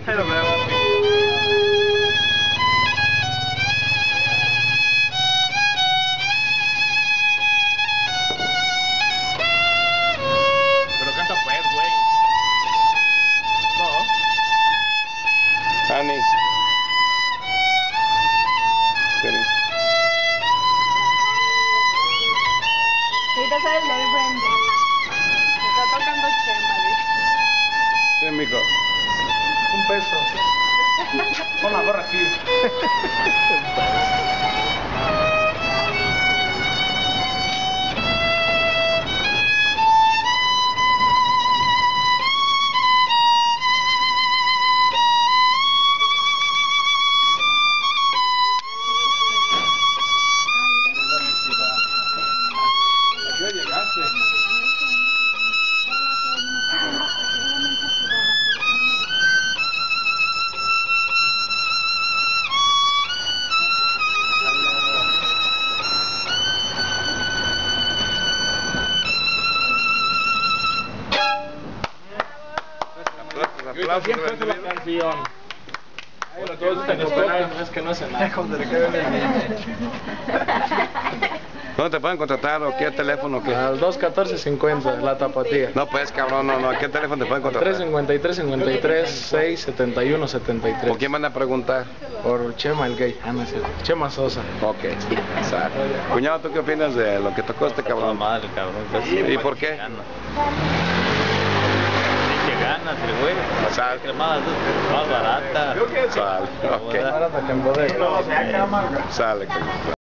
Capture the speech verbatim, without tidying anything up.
Ahí lo veo. Pero canta pues, güey. No. Ani. Jenny. Ahorita sale el de frente. Está tocando Chema, dice. Sí, mijo. Un peso. Pon la gorra aquí. Ya llegaste. Aplausos, Siempre es la canción. Bueno, todos están esperando, es que no hace nada. ¿Dónde te pueden contratar o qué teléfono? Qué? Al dos catorce cincuenta, la tapatía. No, pues cabrón, no, no. ¿A qué teléfono te pueden contratar? tres cincuenta y tres cincuenta y tres seis setenta y uno setenta y tres. ¿Por quién van a preguntar? Por Chema el gay. Ah, no es cierto. Chema Sosa. Ok. Sale. Cuñado, ¿tú qué opinas de lo que tocó este cabrón? Madre, cabrón. ¿Y por qué? Que ganas, el güey. Sal. Cremada más barata. Sale. Ok. Barata que en bodega. Sale.